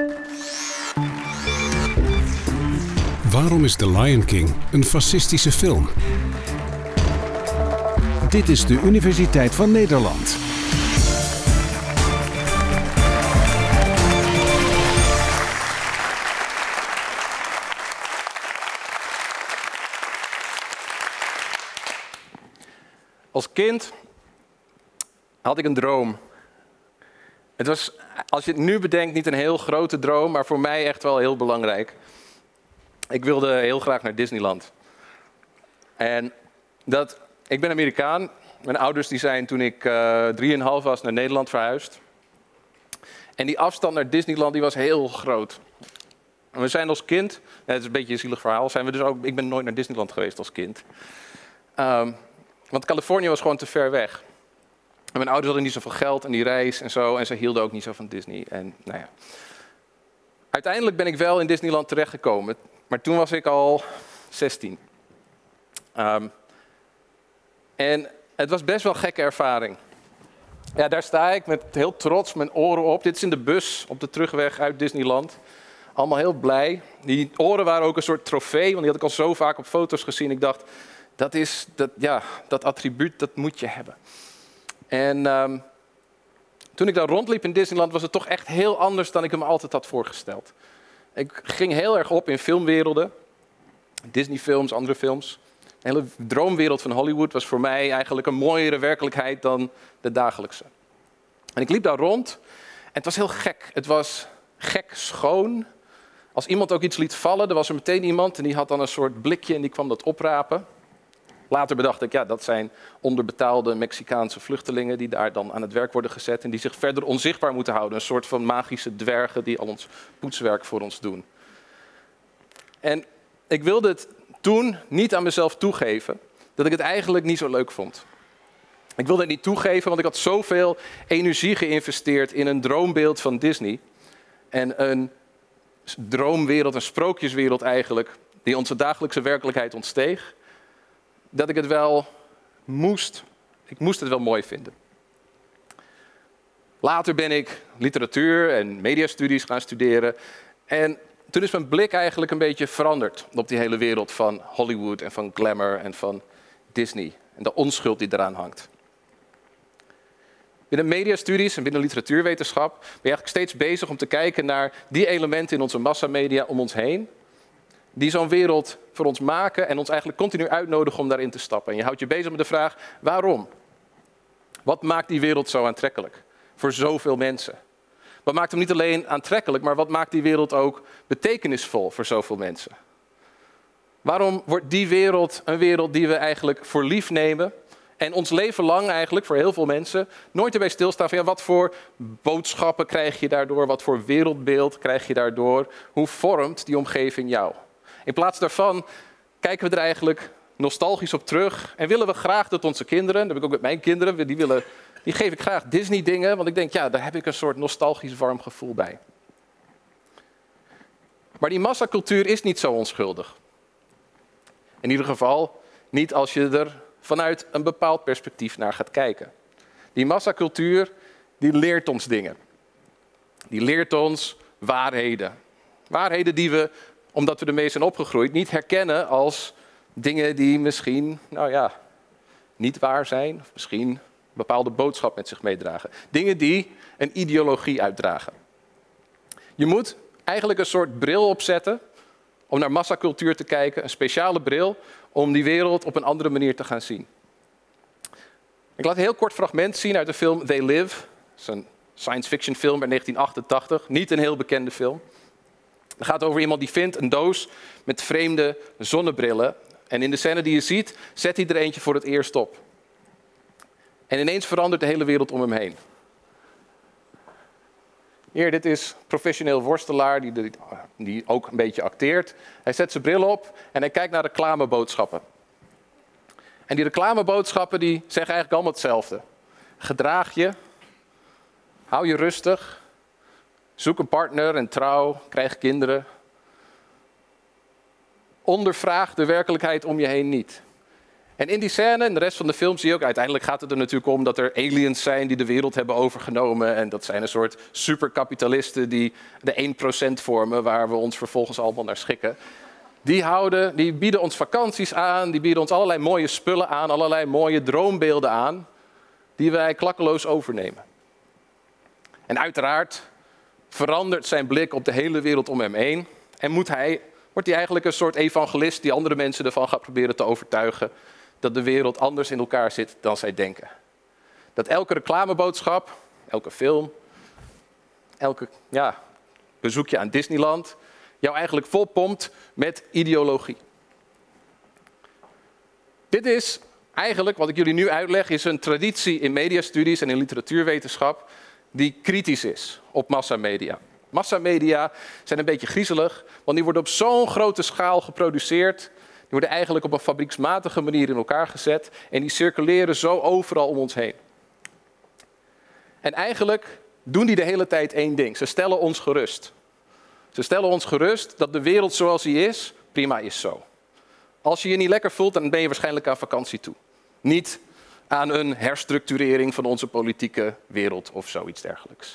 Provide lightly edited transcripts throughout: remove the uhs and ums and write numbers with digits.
Waarom is The Lion King een fascistische film? Dit is de Universiteit van Nederland. Als kind had ik een droom. Het was, als je het nu bedenkt, niet een heel grote droom, maar voor mij echt wel heel belangrijk. Ik wilde heel graag naar Disneyland. En ik ben Amerikaan. Mijn ouders die zijn toen ik 3,5 was naar Nederland verhuisd. En die afstand naar Disneyland die was heel groot. En we zijn als kind, het is een beetje een zielig verhaal, ik ben nooit naar Disneyland geweest als kind. Want Californië was gewoon te ver weg. En mijn ouders hadden niet zoveel geld en die reis en zo. En ze hielden ook niet zo van Disney. En nou ja. Uiteindelijk ben ik wel in Disneyland terechtgekomen. Maar toen was ik al 16. En het was best wel een gekke ervaring. Ja, daar sta ik met heel trots mijn oren op. Dit is in de bus op de terugweg uit Disneyland. Allemaal heel blij. Die oren waren ook een soort trofee, want die had ik al zo vaak op foto's gezien. Ik dacht, dat attribuut, dat moet je hebben. En toen ik daar rondliep in Disneyland was het toch echt heel anders dan ik me altijd had voorgesteld. Ik ging heel erg op in filmwerelden. Disney-films, andere films. De hele droomwereld van Hollywood was voor mij eigenlijk een mooiere werkelijkheid dan de dagelijkse. En ik liep daar rond en het was heel gek. Het was gek schoon. Als iemand ook iets liet vallen, er was er meteen iemand en die had dan een soort blikje en die kwam dat oprapen. Later bedacht ik, ja, dat zijn onderbetaalde Mexicaanse vluchtelingen die daar dan aan het werk worden gezet en die zich verder onzichtbaar moeten houden. Een soort van magische dwergen die al ons poetswerk voor ons doen. En ik wilde het toen niet aan mezelf toegeven dat ik het eigenlijk niet zo leuk vond. Ik wilde het niet toegeven, want ik had zoveel energie geïnvesteerd in een droombeeld van Disney. En een droomwereld, een sprookjeswereld eigenlijk, die onze dagelijkse werkelijkheid ontsteeg. Dat ik het wel moest. Ik moest het wel mooi vinden. Later ben ik literatuur en mediastudies gaan studeren. En toen is mijn blik eigenlijk een beetje veranderd op die hele wereld van Hollywood en van glamour en van Disney. En de onschuld die eraan hangt. Binnen mediastudies en binnen literatuurwetenschap ben je eigenlijk steeds bezig om te kijken naar die elementen in onze massamedia om ons heen. Die zo'n wereld voor ons maken en ons eigenlijk continu uitnodigen om daarin te stappen. En je houdt je bezig met de vraag, waarom? Wat maakt die wereld zo aantrekkelijk voor zoveel mensen? Wat maakt hem niet alleen aantrekkelijk, maar wat maakt die wereld ook betekenisvol voor zoveel mensen? Waarom wordt die wereld een wereld die we eigenlijk voor lief nemen en ons leven lang eigenlijk, voor heel veel mensen, nooit erbij stilstaan van ja, wat voor boodschappen krijg je daardoor, wat voor wereldbeeld krijg je daardoor, hoe vormt die omgeving jou? In plaats daarvan kijken we er eigenlijk nostalgisch op terug en willen we graag dat onze kinderen, dat heb ik ook met mijn kinderen, die geef ik graag Disney dingen, want ik denk ja, daar heb ik een soort nostalgisch warm gevoel bij. Maar die massacultuur is niet zo onschuldig. In ieder geval niet als je er vanuit een bepaald perspectief naar gaat kijken. Die massacultuur, die leert ons dingen. Die leert ons waarheden. Waarheden die we, omdat we ermee zijn opgegroeid, niet herkennen als dingen die misschien, niet waar zijn. Of misschien een bepaalde boodschap met zich meedragen. Dingen die een ideologie uitdragen. Je moet eigenlijk een soort bril opzetten om naar massacultuur te kijken. Een speciale bril om die wereld op een andere manier te gaan zien. Ik laat een heel kort fragment zien uit de film They Live. Dat is een science fiction film uit 1988. Niet een heel bekende film. Het gaat over iemand die vindt een doos met vreemde zonnebrillen. En in de scène die je ziet, zet hij er eentje voor het eerst op. En ineens verandert de hele wereld om hem heen. Hier, dit is professioneel worstelaar die ook een beetje acteert. Hij zet zijn bril op en hij kijkt naar reclameboodschappen. En die reclameboodschappen die zeggen eigenlijk allemaal hetzelfde. Gedraag je, hou je rustig, zoek een partner en trouw, krijg kinderen. Ondervraag de werkelijkheid om je heen niet. En in die scène, en de rest van de film zie je ook, uiteindelijk gaat het er natuurlijk om dat er aliens zijn die de wereld hebben overgenomen. En dat zijn een soort superkapitalisten die de 1% vormen, waar we ons vervolgens allemaal naar schikken. Die bieden ons vakanties aan, die bieden ons allerlei mooie spullen aan, allerlei mooie droombeelden aan, die wij klakkeloos overnemen. En uiteraard verandert zijn blik op de hele wereld om hem heen en wordt hij eigenlijk een soort evangelist die andere mensen ervan gaat proberen te overtuigen dat de wereld anders in elkaar zit dan zij denken. Dat elke reclameboodschap, elke film, elke bezoekje aan Disneyland jou eigenlijk volpompt met ideologie. Dit is eigenlijk, wat ik jullie nu uitleg, is een traditie in mediastudies en in literatuurwetenschap die kritisch is op massamedia. Massamedia zijn een beetje griezelig, want die worden op zo'n grote schaal geproduceerd. Die worden eigenlijk op een fabrieksmatige manier in elkaar gezet en die circuleren zo overal om ons heen. En eigenlijk doen die de hele tijd één ding. Ze stellen ons gerust. Ze stellen ons gerust dat de wereld zoals die is, prima is zo. Als je je niet lekker voelt, dan ben je waarschijnlijk aan vakantie toe. Niet aan een herstructurering van onze politieke wereld of zoiets dergelijks.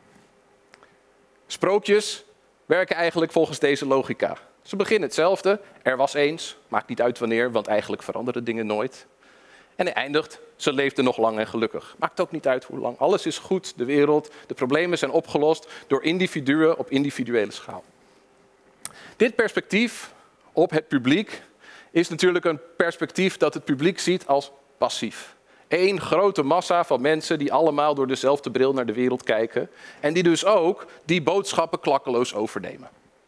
Sprookjes werken eigenlijk volgens deze logica. Ze beginnen hetzelfde. Er was eens, maakt niet uit wanneer, want eigenlijk veranderen dingen nooit. En hij eindigt, ze leefde nog lang en gelukkig. Maakt ook niet uit hoe lang. Alles is goed, de wereld, de problemen zijn opgelost door individuen op individuele schaal. Dit perspectief op het publiek is natuurlijk een perspectief dat het publiek ziet als passief. Eén grote massa van mensen die allemaal door dezelfde bril naar de wereld kijken en die dus ook die boodschappen klakkeloos overnemen.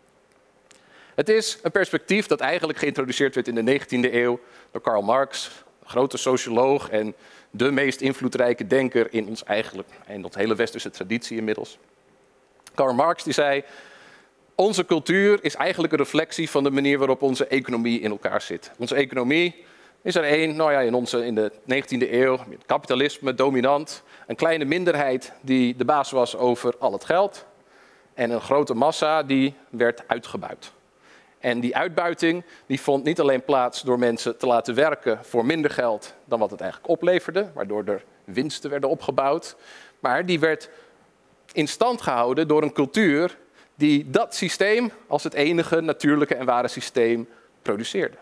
Het is een perspectief dat eigenlijk geïntroduceerd werd in de 19e eeuw door Karl Marx, een grote socioloog en de meest invloedrijke denker in ons hele westerse traditie inmiddels. Karl Marx die zei, onze cultuur is eigenlijk een reflectie van de manier waarop onze economie in elkaar zit. Onze economie is er in de 19e eeuw, kapitalisme dominant, een kleine minderheid die de baas was over al het geld en een grote massa die werd uitgebuit. En die uitbuiting die vond niet alleen plaats door mensen te laten werken voor minder geld dan wat het eigenlijk opleverde, waardoor er winsten werden opgebouwd, maar die werd in stand gehouden door een cultuur die dat systeem als het enige natuurlijke en ware systeem produceerde.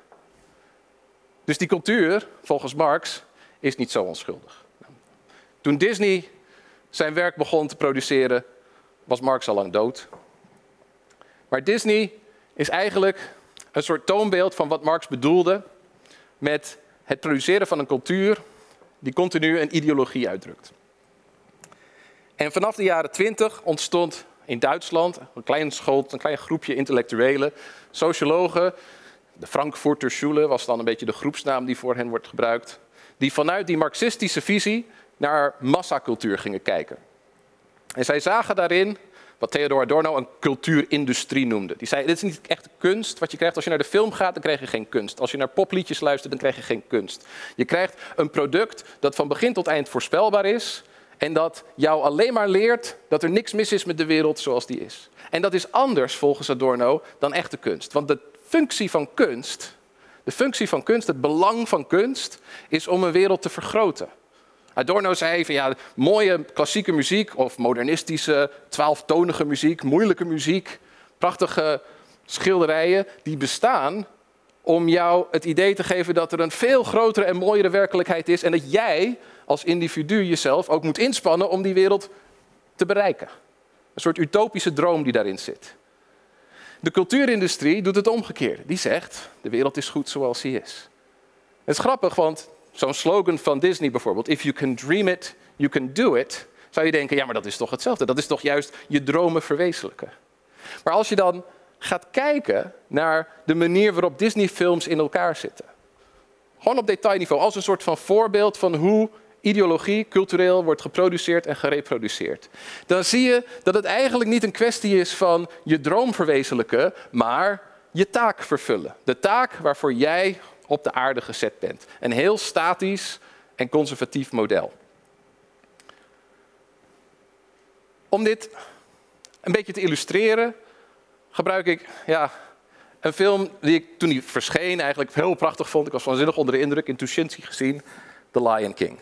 Dus die cultuur, volgens Marx, is niet zo onschuldig. Toen Disney zijn werk begon te produceren, was Marx al lang dood. Maar Disney is eigenlijk een soort toonbeeld van wat Marx bedoelde met het produceren van een cultuur die continu een ideologie uitdrukt. En vanaf de jaren 20 ontstond in Duitsland een klein groepje intellectuelen, sociologen. De Frankfurter Schule was dan een beetje de groepsnaam die voor hen wordt gebruikt. Die vanuit die marxistische visie naar massacultuur gingen kijken. En zij zagen daarin wat Theodor Adorno een cultuurindustrie noemde. Die zei, dit is niet echt kunst wat je krijgt. Als je naar de film gaat, dan krijg je geen kunst. Als je naar popliedjes luistert, dan krijg je geen kunst. Je krijgt een product dat van begin tot eind voorspelbaar is en dat jou alleen maar leert dat er niks mis is met de wereld zoals die is. En dat is anders volgens Adorno dan echte kunst. Want de functie van kunst, het belang van kunst, is om een wereld te vergroten. Adorno zei van mooie klassieke muziek of modernistische 12-tonige muziek, moeilijke muziek, prachtige schilderijen, die bestaan om jou het idee te geven dat er een veel grotere en mooiere werkelijkheid is en dat jij als individu jezelf ook moet inspannen om die wereld te bereiken. Een soort utopische droom die daarin zit. De cultuurindustrie doet het omgekeerde. Die zegt, de wereld is goed zoals die is. Het is grappig, want zo'n slogan van Disney bijvoorbeeld, if you can dream it, you can do it, zou je denken, ja, maar dat is toch hetzelfde. Dat is toch juist je dromen verwezenlijken. Maar als je dan gaat kijken naar de manier waarop Disney-films in elkaar zitten, gewoon op detailniveau, als een soort van voorbeeld van hoe ideologie cultureel wordt geproduceerd en gereproduceerd, dan zie je dat het eigenlijk niet een kwestie is van je droom verwezenlijken, maar je taak vervullen. De taak waarvoor jij op de aarde gezet bent. Een heel statisch en conservatief model. Om dit een beetje te illustreren, gebruik ik Een film die ik toen die verscheen eigenlijk heel prachtig vond. Ik was waanzinnig onder de indruk. In Tuschinski gezien. The Lion King.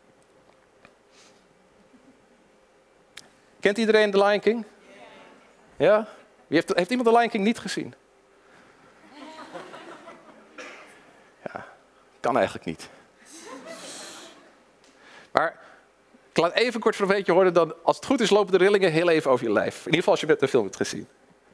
Kent iedereen The Lion King? Ja? Heeft iemand The Lion King niet gezien? Ja, kan eigenlijk niet. Maar ik laat even kort voor een beetje horen. Dan, als het goed is lopen de rillingen heel even over je lijf. In ieder geval als je met de film hebt gezien.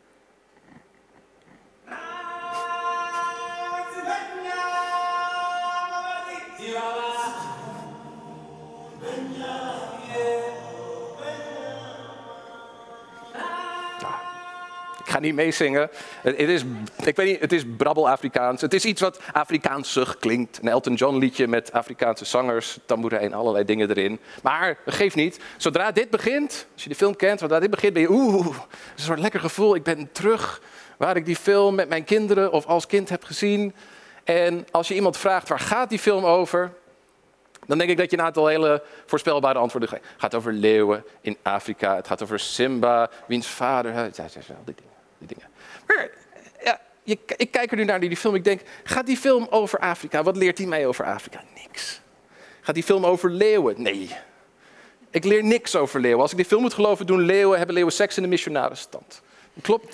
Ik ga niet meezingen. Het is brabbel Afrikaans. Het is iets wat Afrikaansig klinkt. Een Elton John liedje met Afrikaanse zangers, tamboerijn, allerlei dingen erin. Maar dat geeft niet. Zodra dit begint, als je de film kent, zodra dit begint ben je een soort lekker gevoel. Ik ben terug waar ik die film met mijn kinderen of als kind heb gezien. En als je iemand vraagt waar gaat die film over, dan denk ik dat je een aantal hele voorspelbare antwoorden krijgt. Het gaat over leeuwen in Afrika. Het gaat over Simba, wiens vader. Ja, die dingen. Maar ja, ik kijk er nu naar die film. Ik denk, gaat die film over Afrika? Wat leert hij mij over Afrika? Niks. Gaat die film over leeuwen? Nee. Ik leer niks over leeuwen. Als ik die film moet geloven, hebben leeuwen seks in de missionarenstand. Klopt.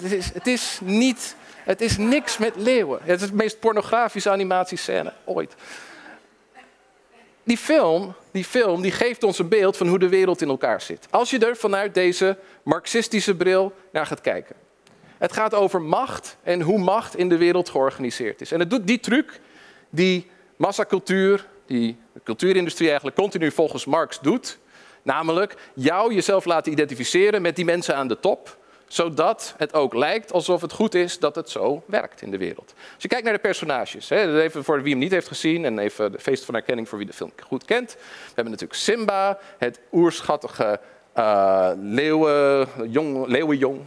Het is niks met leeuwen. Het is de meest pornografische animatiescène ooit. Die film die geeft ons een beeld van hoe de wereld in elkaar zit. Als je er vanuit deze marxistische bril naar gaat kijken. Het gaat over macht en hoe macht in de wereld georganiseerd is. En het doet die truc die massacultuur, die de cultuurindustrie eigenlijk continu volgens Marx doet. Namelijk jezelf laten identificeren met die mensen aan de top. Zodat het ook lijkt alsof het goed is dat het zo werkt in de wereld. Als je kijkt naar de personages, even voor wie hem niet heeft gezien en even de feest van herkenning voor wie de film goed kent. We hebben natuurlijk Simba, het oerschattige leeuwenjong.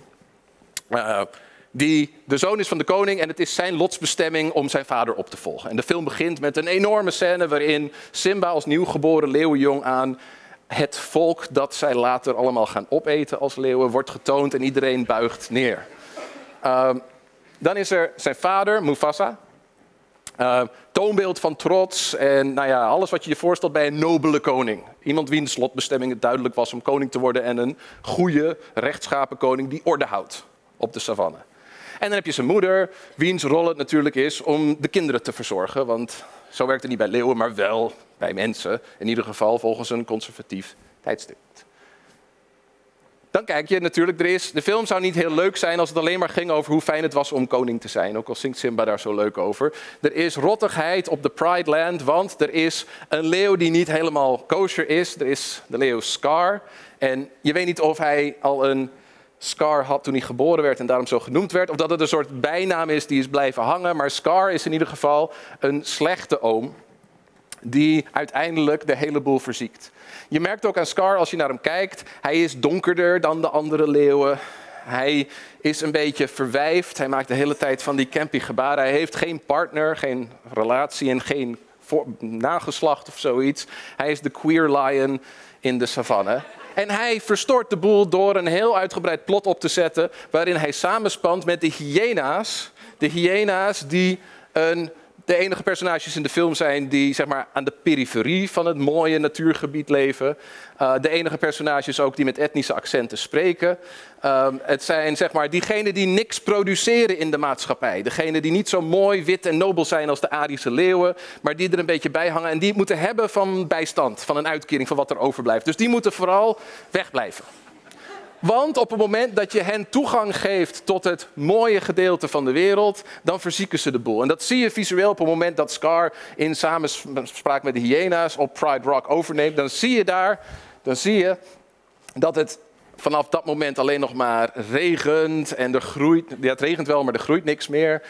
Die de zoon is van de koning en het is zijn lotsbestemming om zijn vader op te volgen. En de film begint met een enorme scène waarin Simba als nieuwgeboren leeuwenjong aan het volk dat zij later allemaal gaan opeten als leeuwen wordt getoond en iedereen buigt neer. Dan is er zijn vader, Mufasa. Toonbeeld van trots en alles wat je je voorstelt bij een nobele koning. Iemand wiens slotbestemming het duidelijk was om koning te worden en een goede, rechtschapen koning die orde houdt op de savanne. En dan heb je zijn moeder, wiens rol het natuurlijk is om de kinderen te verzorgen. Want zo werkt het niet bij leeuwen, maar wel bij mensen. In ieder geval volgens een conservatief tijdstip. Dan kijk je natuurlijk, de film zou niet heel leuk zijn als het alleen maar ging over hoe fijn het was om koning te zijn. Ook al zingt Simba daar zo leuk over. Er is rottigheid op de Pride Land, want er is een leeuw die niet helemaal kosher is. Er is de leeuw Scar. En je weet niet of hij al een Scar had toen hij geboren werd en daarom zo genoemd werd. Of dat het een soort bijnaam is die is blijven hangen. Maar Scar is in ieder geval een slechte oom die uiteindelijk de hele boel verziekt. Je merkt ook aan Scar als je naar hem kijkt. Hij is donkerder dan de andere leeuwen. Hij is een beetje verwijfd. Hij maakt de hele tijd van die campy gebaren. Hij heeft geen partner, geen relatie en geen nageslacht of zoiets. Hij is de queer lion in de savanne. En hij verstoort de boel door een heel uitgebreid plot op te zetten waarin hij samenspant met de hyena's. De hyena's die de enige personages in de film zijn die zeg maar, aan de periferie van het mooie natuurgebied leven. De enige personages ook die met etnische accenten spreken. Het zijn zeg maar, diegenen die niks produceren in de maatschappij. Degenen die niet zo mooi, wit en nobel zijn als de Arische leeuwen. Maar die er een beetje bij hangen en die het moeten hebben van bijstand. Van een uitkering van wat er overblijft. Dus die moeten vooral wegblijven. Want op het moment dat je hen toegang geeft tot het mooie gedeelte van de wereld, dan verzieken ze de boel. En dat zie je visueel op het moment dat Scar in samenspraak met de hyena's op Pride Rock overneemt. Dan zie je dat het vanaf dat moment alleen nog maar regent en er groeit. Ja, het regent wel, maar er groeit niks meer.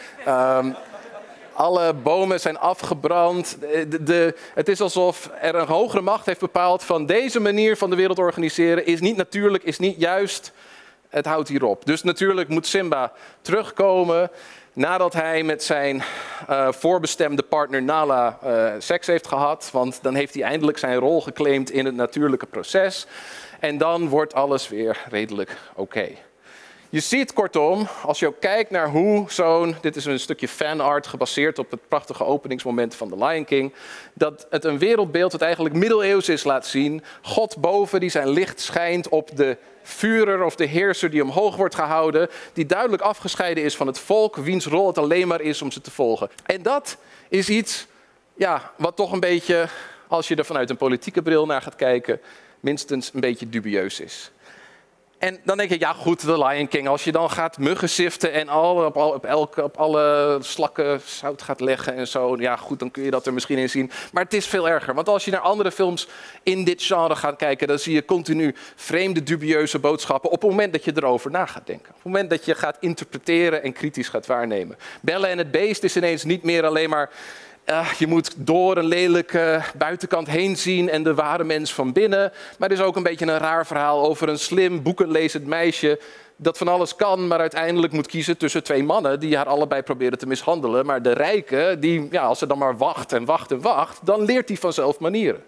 Alle bomen zijn afgebrand. Het is alsof er een hogere macht heeft bepaald van deze manier van de wereld organiseren is niet natuurlijk, is niet juist. Het houdt hierop. Dus natuurlijk moet Simba terugkomen nadat hij met zijn voorbestemde partner Nala seks heeft gehad. Want dan heeft hij eindelijk zijn rol geclaimd in het natuurlijke proces. En dan wordt alles weer redelijk oké. Je ziet kortom, als je ook kijkt naar hoe dit is een stukje fanart gebaseerd op het prachtige openingsmoment van The Lion King, dat het een wereldbeeld dat eigenlijk middeleeuws is laat zien. God boven die zijn licht schijnt op de Führer of de heerser die omhoog wordt gehouden, die duidelijk afgescheiden is van het volk, wiens rol het alleen maar is om ze te volgen. En dat is iets wat toch een beetje, als je er vanuit een politieke bril naar gaat kijken, minstens een beetje dubieus is. En dan denk je, ja goed, The Lion King, als je dan gaat muggen siften en op alle slakken zout gaat leggen en zo, ja goed, dan kun je dat er misschien in zien. Maar het is veel erger, want als je naar andere films in dit genre gaat kijken, dan zie je continu vreemde, dubieuze boodschappen op het moment dat je erover na gaat denken. Op het moment dat je gaat interpreteren en kritisch gaat waarnemen. Belle en het Beest is ineens niet meer alleen maar, je moet door een lelijke buitenkant heen zien en de ware mens van binnen. Maar het is ook een beetje een raar verhaal over een slim, boekenlezend meisje dat van alles kan, maar uiteindelijk moet kiezen tussen twee mannen die haar allebei proberen te mishandelen. Maar de rijke, als ze dan maar wacht en wacht en wacht, dan leert hij vanzelf manieren.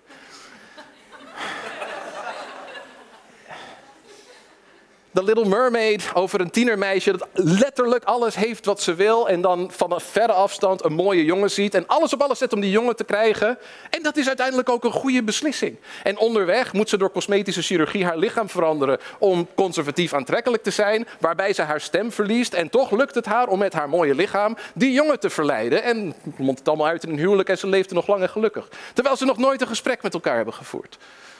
The Little Mermaid over een tienermeisje dat letterlijk alles heeft wat ze wil en dan van een verre afstand een mooie jongen ziet en alles op alles zet om die jongen te krijgen. En dat is uiteindelijk ook een goede beslissing. En onderweg moet ze door cosmetische chirurgie haar lichaam veranderen om conservatief aantrekkelijk te zijn, waarbij ze haar stem verliest en toch lukt het haar om met haar mooie lichaam die jongen te verleiden en mondt het allemaal uit in een huwelijk en ze leefde nog lang en gelukkig. Terwijl ze nog nooit een gesprek met elkaar hebben gevoerd.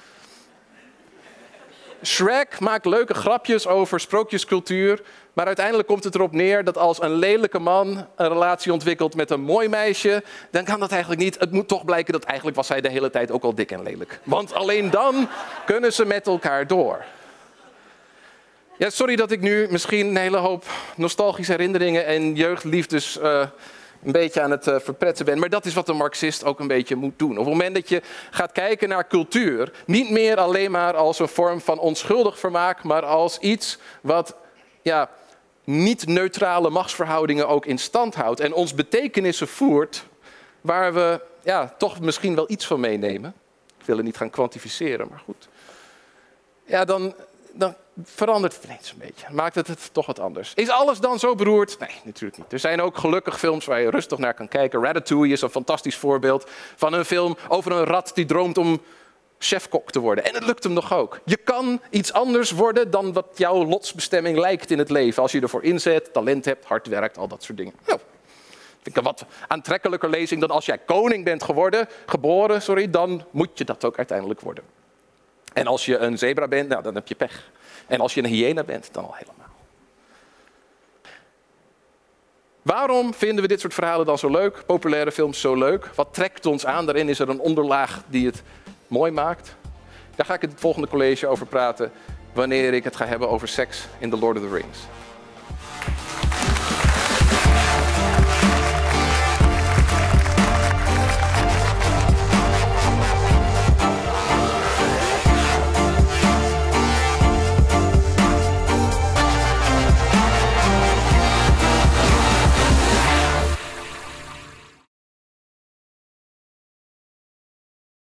Shrek maakt leuke grapjes over sprookjescultuur, maar uiteindelijk komt het erop neer dat als een lelijke man een relatie ontwikkelt met een mooi meisje, dan kan dat eigenlijk niet. Het moet toch blijken dat eigenlijk was hij de hele tijd ook al dik en lelijk. Want alleen dan kunnen ze met elkaar door. Ja, sorry dat ik nu misschien een hele hoop nostalgische herinneringen en jeugdliefdes een beetje aan het verpretten ben. Maar dat is wat een marxist ook een beetje moet doen. Op het moment dat je gaat kijken naar cultuur, niet meer alleen maar als een vorm van onschuldig vermaak, maar als iets wat niet-neutrale machtsverhoudingen ook in stand houdt en ons betekenissen voert waar we toch misschien wel iets van meenemen. Ik wil het niet gaan kwantificeren, maar goed. Ja, dan verandert het ineens een beetje. Maakt het toch wat anders. Is alles dan zo beroerd? Nee, natuurlijk niet. Er zijn ook gelukkig films waar je rustig naar kan kijken. Ratatouille is een fantastisch voorbeeld van een film over een rat die droomt om chefkok te worden. En het lukt hem nog ook. Je kan iets anders worden dan wat jouw lotsbestemming lijkt in het leven. Als je ervoor inzet, talent hebt, hard werkt, al dat soort dingen. Nou, vind ik een wat aantrekkelijker lezing dan als jij koning bent geboren, dan moet je dat ook uiteindelijk worden. En als je een zebra bent, dan heb je pech. En als je een hyena bent, dan al helemaal. Waarom vinden we dit soort verhalen dan zo leuk? Populaire films zo leuk? Wat trekt ons aan? Daarin is er een onderlaag die het mooi maakt. Daar ga ik in het volgende college over praten wanneer ik het ga hebben over seks in The Lord of the Rings.